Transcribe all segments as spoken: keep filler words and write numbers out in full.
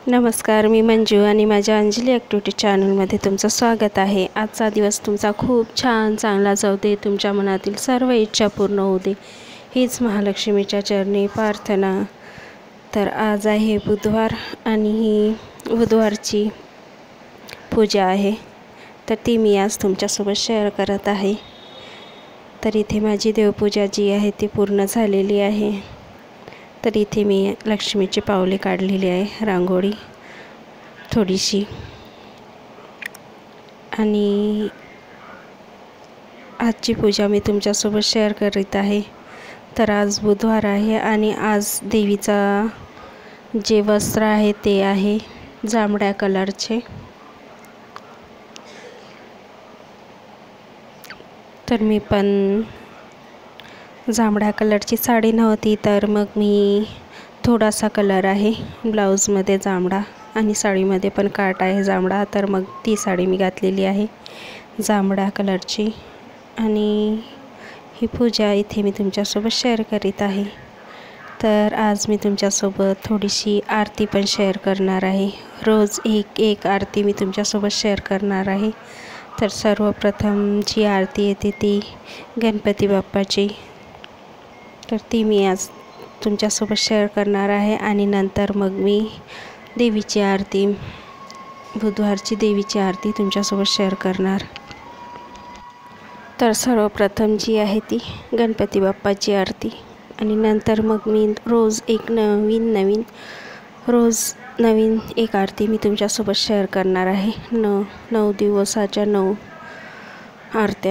नमस्कार, मी मंजू आणि माझ्या अंजली ॲक्टिव्हिटी चॅनलमध्ये तुमचं स्वागत आहे। आजचा दिवस तुमचा खूप छान चांगला जाऊ दे, तुमच्या मनातील सर्व इच्छा पूर्ण होऊ दे, हीच महालक्ष्मीच्या चरणी प्रार्थना। तर आज आहे बुधवार आणि ही बुधवारची पूजा आहे, तर ती मी आज तुमच्यासोबत शेअर करत आहे। तर इथे माझी देवपूजा जी आहे ती पूर्ण झालेली आहे। तर इथे मी लक्ष्मीची पावले काढलेली आहे, रांगोळी थोडीशी, आणि आजची पूजा मी तुमच्यासोबत शेअर करीत आहे। तर आज बुधवार आहे आणि आज देवीचा जे वस्त्र आहे ते आहे जांभळ्या कलरचे। तर मी पण जांभळ्या कलरची साडी नव्हती, तर मग मी थोडासा कलर आहे ब्लाऊजमध्ये जांभळा आणि साडीमध्ये पण काट आहे जांभळा, तर मग ती साडी मी घातलेली आहे जांभळ्या कलरची। आणि ही पूजा इथे मी तुमच्यासोबत शेअर करीत आहे। तर आज मी तुमच्यासोबत थोडीशी आरती पण शेअर करणार आहे। रोज एक एक आरती मी तुमच्यासोबत शेअर करणार आहे। तर सर्वप्रथम जी आरती येते ती गणपती बाप्पाची, तर ती मी आज तुमच्यासोबत शेअर करणार आहे। आणि नंतर मग मी देवीची आरती, बुधवारची देवीची आरती तुमच्यासोबत शेअर करणार। तर सर्वप्रथम जी आहे ती गणपती बाप्पाची आरती, आणि नंतर मग मी रोज एक नवीन नवीन रोज नवीन एक आरती मी तुमच्यासोबत शेअर करणार आहे। नऊ नऊ दिवसाच्या नऊ आरत्या।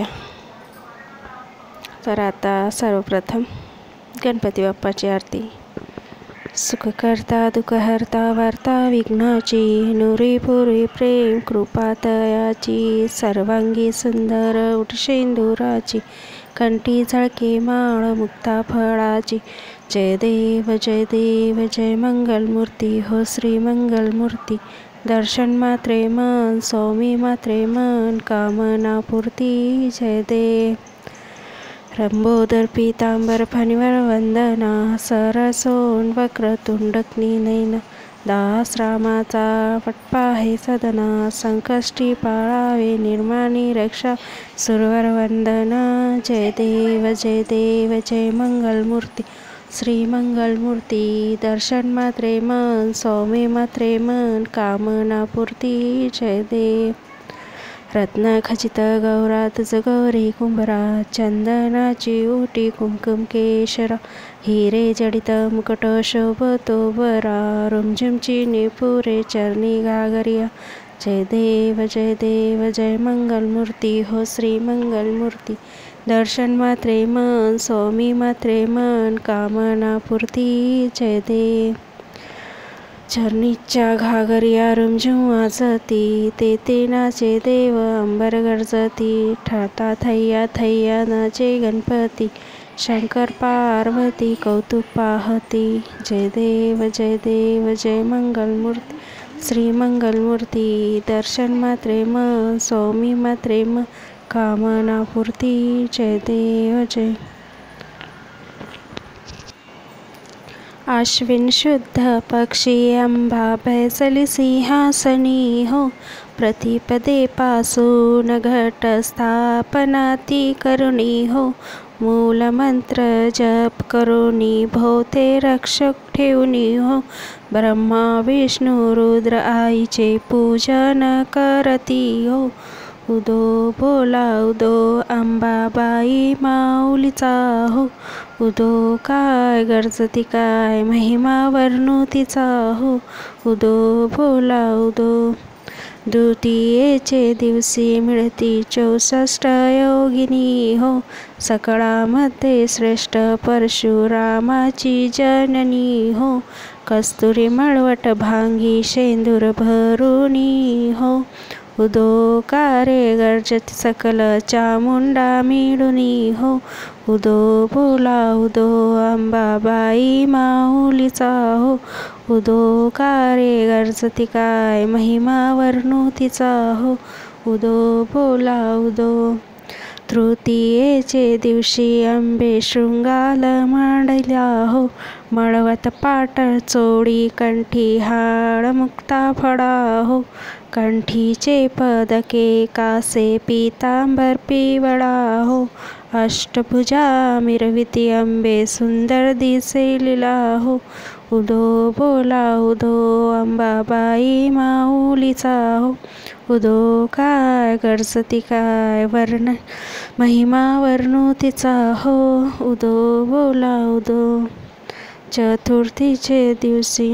तर आता सर्वप्रथम गणपती बाप्पाची आरती। सुखकर्ता दुःखहर्ता वार्ता विघ्नाची, नुरीपुरी प्रेम कृपा तयाची, सर्वांगी सुंदर उठशेंदुराची, कंठी झळके माळ मुक्ता फळाची, जय देव जय देव जय मंगलमूर्ती हो श्री मंगलमूर्ती, दर्शन मात्रे मन स्वामी मात्रे मन, कामना पूर्ती जय देव। रंबोदर पीतांबर फणीवर वंदना, सरसोन वक्रतुंडकनी नयना, दास रामाचा पटपा हे सदना, संकष्टी पाळावे निर्माणी रक्षा, सुरवर वंदना, जय देव जय देव जय मंगलमूर्ती श्री मंगलमूर्ती, दर्शन मात्रे मन स्वामी मात्रे मन, कामना पूर्ती जय देव। रत्न खचित गौरा तुझ गौरी कुंभरा, चंदनाची ओटी कुमकुम केशरा, हिरे जडित मुकुट शोभतो बरा, रुमझुमची निपुरे चरणी घागरिया, जय देव जय देव जय मंगलमूर्ती हो श्री मंगलमूर्ती, दर्शन मात्रे मन स्वामी मात्रे मन, कामना पूर्ती जय देव। चरणीच्या घागरिया रुमझुम वाजती, तेथे नाचे देव अंबर गरजती, ठाता थैया थैया नाचे गणपती, शंकर पार्वती कौतुक पाहती, जय देव जय देव जय मंगलमूर्ती श्री मंगलमूर्ती, दर्शन मात्रे मन स्वामी मात्रे मन, कामना पूर्ती जय देव जय। आश्विन शुद्ध पक्षी अंबा बैसली सिंहासनी हो, प्रतिपदे पासून घट स्थापना ती करुणी हो, मूलमंत्र जप करुणी भोवते रक्षक ठेवणी हो, ब्रह्मा विष्णू रुद्र आईचे पूजन करती हो, उदो बोला उदो अंबाबाई माऊलीचा हो, उदो काय गरजती काय महिमा वर्णू तिचा हो, उदो बोला उदो। द्वितीयेचे दिवशी मिळती चौसष्ट योगिनी हो, सकळामध्ये श्रेष्ठ परशुरामाची जननी हो, कस्तुरी मळवट भांगी शेंदूर भरुनी हो, उदो कारे गर्जती सकल चामुंडा मिळुनी हो, उदो बोला उदो अंबाबाई माऊलीचा हो, उदो कारे गर्जती काय महिमा वर्णू तिचा हो, उदो बोला उदो। तृतीयेचे दिवशी अंबे शृंगाल मांडल्या हो. मळवत पाटळ चोळी कंठी हाळ मुक्ता फळा हो. कंठीचे पदके कासे पीतांबर पिवळा हो. अष्टभुजा मिरविती अंबे सुंदर दिसे लीला हो. उदो बोला उदो अंबाबाई माऊलीचा हो. उदो काय गरजती काय वर्ण महिमा वर्णू तिचा हो. उदो बोला उदो. चतुर्थीचे दिवशी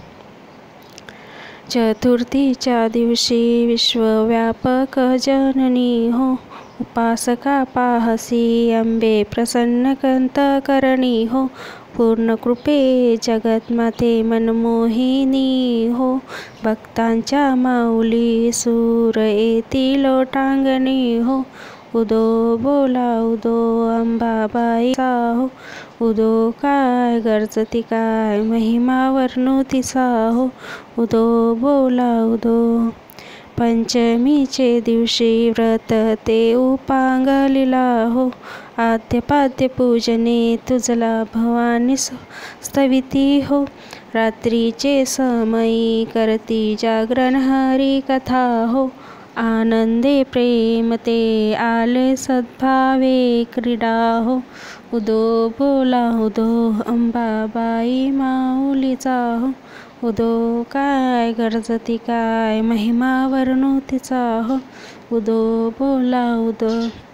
चतुर्थीच्या दिवशी विश्वव्यापक जननी हो. उपासका पाहसी अंबे प्रसन्न कंत करणी हो. पूर्ण कृपे जगतमाते मनमोहिनी हो. भक्तांच्या माऊली सूर येती लोटांगणी हो. उदो बोला उदो अंबाबाईचा हो. उदो काय गरजती काय महिमा वर्णू तिचा हो. उदो बोला उदो. पंचमीचे दिवशी व्रत ते उपांगलीला हो. आद्यपाद्य पूजने तुझला भवानी स्तविती हो. रात्रीचे समयी करती जागरण हरी कथा हो. आनंदे प्रेम ते आले सद्भावे क्रीडा हो. उदो बोला उदो अंबाबाई माऊलीचा हो. उदो काय गरजती काय महिमा वर्णू तिचा हो. उदो बोला उदो.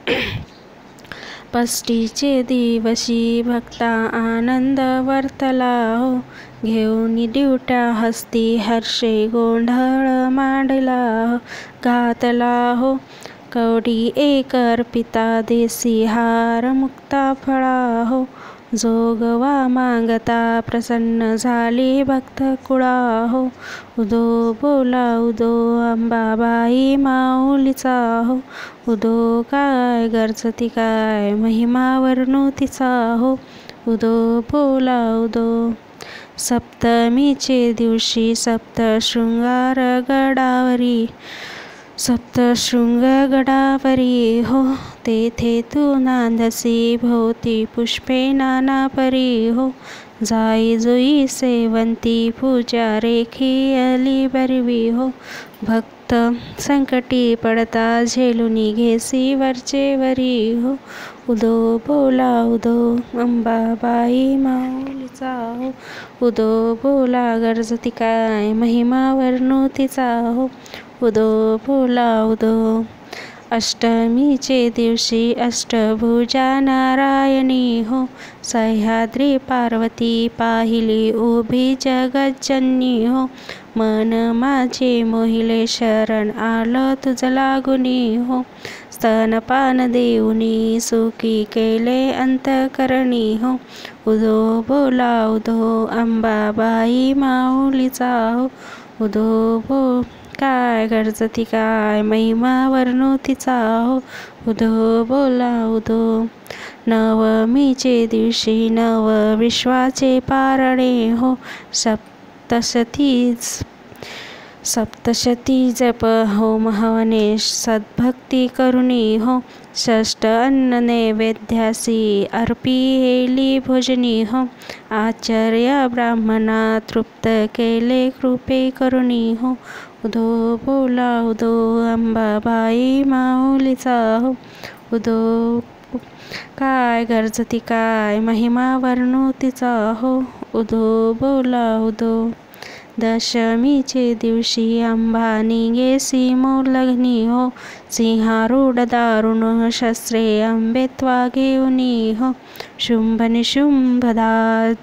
पष्टीचे दिवशी भक्ता आनंद वर्तला हो. घेऊन ड्युट्या हस्ती हर्षे गोंधळ मांडला हो. घातला हो. कवडी एक अर्पिता देसी हार मुक्ता फळा हो. जोगवा मागता प्रसन्न झाली भक्त कुळा हो. उदो बोला उदो अंबाबाई माऊलीचा हो. उदो काय गरजती काय महिमा वर्णू तिचा हो. उदो बोला उदो. सप्तमीचे दिवशी सप्तशृंगार गडावरी सप्तशृंग गडावरी हो. तेथे तू नांदसी भोवती पुष्पे नाना परी हो. जाई जुई सेवंती पूजा रेखी अली बरवी हो. भक्त संकटी पडता झेलुनी घेसी वरचे वरी हो. उदो बोला उदो अंबाबाई माऊलीचा हो. उदो बोला गरजती काय महिमा वर्णू तिचा हो. उदो बोला उदो. अष्टमीचे दिवशी अष्टभुजा नारायणी हो. सह्याद्री पार्वती पाहिली उभी जगज्जननी हो. मन माझे मोहिले शरण आलं तुझ लागुनी हो. स्तनपान देऊनी सुखी केले अंतकरणी हो. उदो बोला उदो अंबाबाई माऊलीचा हो. उदो बो काय गरजती काय महिमा वर्णू तिचा हो. उदो बोला उदो. नवमीचे दिवशी नव विश्वाचे पारणे हो. सप्तशतीच सप्तशती जप होम हवने सद्भक्ती करुणी हो. षष्ठ अन्न नैवेद्यासी अर्पिली भोजनी हो. आचार्य ब्राह्मणा तृप्त केले कृपे करुणी हो. उदो बोला उदो अंबाबाई माऊलीचा हो. उदो काय गरजती काय महिमा वर्णू तिचा हो. उदो बोला उदो. दशमीचे दिवशी अंबा निघेसी मोलग्नी हो. सिंहारूढ दारुण शस्त्रे अंबेत्वा घेऊनी हो. शुंभ निशुंभदा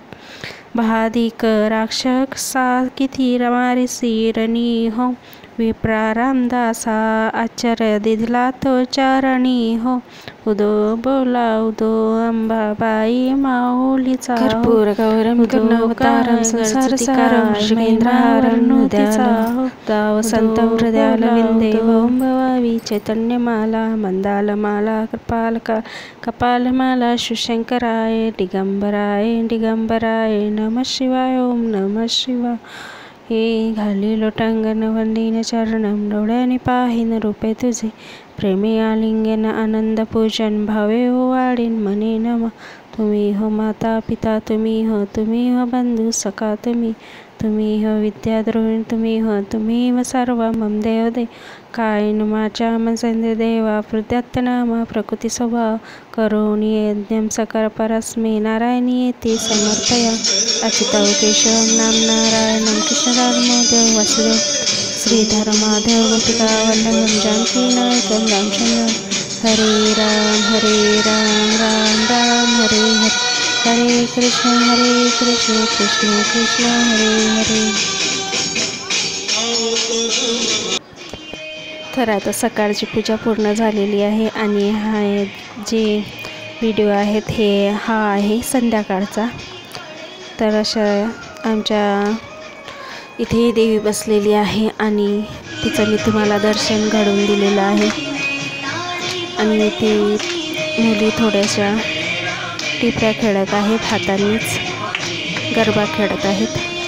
भादिक राक्षसा किती रमारी सिरणी हो. विप्रा रामदासा आचार्य दिधला तो चरणी हो. उदो बोला उदो अंबाबाई माऊलीचा हो. कर्पूर गौरम करुणावतारं संसार सारं श्रीकेंद्रहारं तिचा हो. वसंतं हृदयालविंदे ओम भवावी चैतन्यमाला मंदालमाला कृपालका कपालमाला शिवशंकराय दिगंबराय दिगंबराय नमः शिवाय ओम नमः शिवाय. हे घाली लोटांगण वंदीन चरणम, डोळ्याने पाहीन रूपे तुझे, प्रेमी आलिंगन आनंद पूजन, भावे हो वाढीन मने नम. तुम्ही हो माता पिता, तुम्ही हो तुम्ही हो बंधू सखा, तुम्ही तुम्ही हो विद्याद्रोहिण, तुम्ही हो तुम्ही व सर्व मम देव दे. कायन माचा मनसंदे देवा, प्रद्यत्तनामा प्रकृती स्वभाव, करोणी यज्ञम सकल परस्मे, नारायणी येते समर्पया. अच्युताव केशवम नाम नारायणम, कृष्ण रामोदेव वासुदेव, श्रीधर माधव गोपिका वल्लभम, जानकी नायकम रामचंद्र. हरे राम हरे राम राम राम हरे हरे, हरे कृष्ण हरे कृष्ण कृष्ण कृष्ण हरे हरे. तर आता सकाळची पूजा पूर्ण झालेली आहे आणि हा जे व्हिडिओ आहेत हे हा आहे संध्याकाळचा. तर अशा आमच्या इथे देवी बसलेली आहे आणि तिचं मी तुम्हाला दर्शन घडवून दिलेलं आहे. आणि इथे मुली थोड्याशा टिपऱ्या खेळत आहेत, हातांनीच गरबा खेळत आहेत.